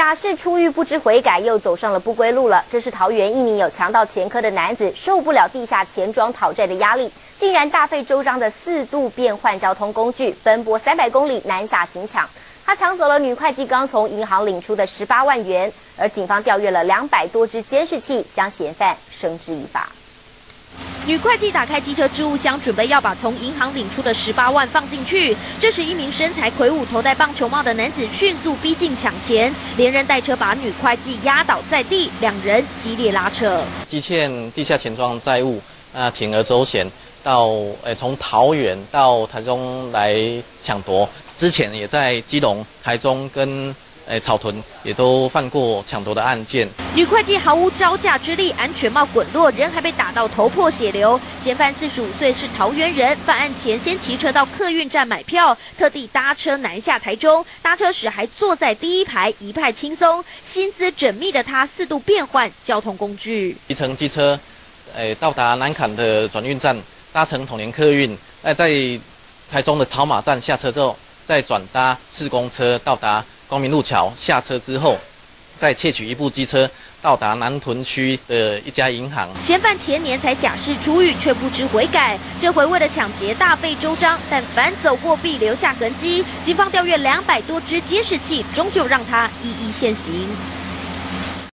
假释出狱不知悔改，又走上了不归路了。这是桃园一名有强盗前科的男子，受不了地下钱庄讨债的压力，竟然大费周章的4度变换交通工具，奔波300公里南下行抢。他抢走了女会计刚从银行领出的18万元，而警方调阅了200多支监视器，将嫌犯绳之以法。 女会计打开机车置物箱，准备要把从银行领出的18万放进去。这时，一名身材魁梧、头戴棒球帽的男子迅速逼近抢钱，连人带车把女会计压倒在地，两人激烈拉扯。 积欠地下钱庄债务，铤而走险到从桃园到台中来抢夺。之前也在基隆、台中跟 草屯也都犯过抢夺的案件。 女会计毫无招架之力，安全帽滚落，人还被打到头破血流。嫌犯45岁，是桃园人，犯案前先骑车到客运站买票，特地搭车南下台中。搭车时还坐在第一排，一派轻松。心思缜密的他4度变换交通工具， 一乘机车，到达南崁的转运站，搭乘统联客运，在台中的草马站下车之后，再转搭4公车到达 光明路桥下车之后，再窃取一部机车，到达南屯区的一家银行。 嫌犯前年才假释出狱，却不知悔改。这回为了抢劫大费周章，但凡走过必留下痕迹。警方调阅200多支监视器，终究让他一一现形。